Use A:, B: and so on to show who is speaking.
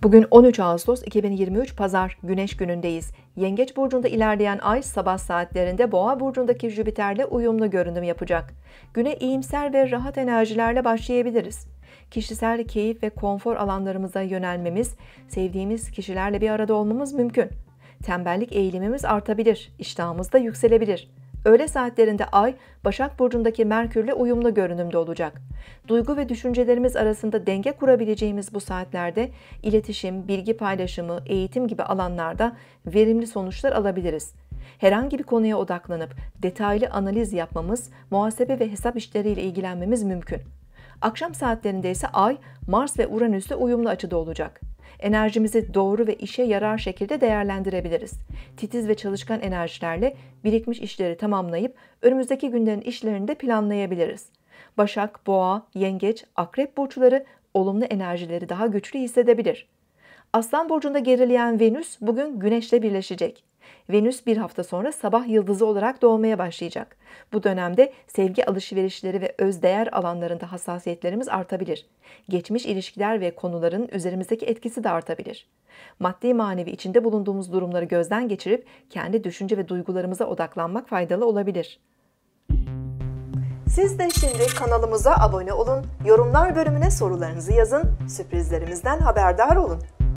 A: Bugün 13 Ağustos 2023 Pazar Güneş günündeyiz. Yengeç burcunda ilerleyen ay sabah saatlerinde Boğa burcundaki Jüpiter'le uyumlu görünüm yapacak. Güne iyimser ve rahat enerjilerle başlayabiliriz. Kişisel keyif ve konfor alanlarımıza yönelmemiz, sevdiğimiz kişilerle bir arada olmamız mümkün. Tembellik eğilimimiz artabilir, iştahımız da yükselebilir. Öğle saatlerinde ay, Başak burcundaki Merkür'le uyumlu görünümde olacak. Duygu ve düşüncelerimiz arasında denge kurabileceğimiz bu saatlerde iletişim, bilgi paylaşımı, eğitim gibi alanlarda verimli sonuçlar alabiliriz. Herhangi bir konuya odaklanıp detaylı analiz yapmamız, muhasebe ve hesap işleriyle ilgilenmemiz mümkün. Akşam saatlerinde ise ay, Mars ve Uranüs'le uyumlu açıda olacak. Enerjimizi doğru ve işe yarar şekilde değerlendirebiliriz. Titiz ve çalışkan enerjilerle birikmiş işleri tamamlayıp önümüzdeki günlerin işlerini de planlayabiliriz. Başak, Boğa, Yengeç, Akrep burçları olumlu enerjileri daha güçlü hissedebilir. Aslan burcunda gerileyen Venüs bugün Güneş'le birleşecek. Venüs bir hafta sonra sabah yıldızı olarak doğmaya başlayacak. Bu dönemde sevgi alışverişleri ve özdeğer alanlarında hassasiyetlerimiz artabilir. Geçmiş ilişkiler ve konuların üzerimizdeki etkisi de artabilir. Maddi manevi içinde bulunduğumuz durumları gözden geçirip kendi düşünce ve duygularımıza odaklanmak faydalı olabilir. Siz de şimdi kanalımıza abone olun, yorumlar bölümüne sorularınızı yazın, sürprizlerimizden haberdar olun.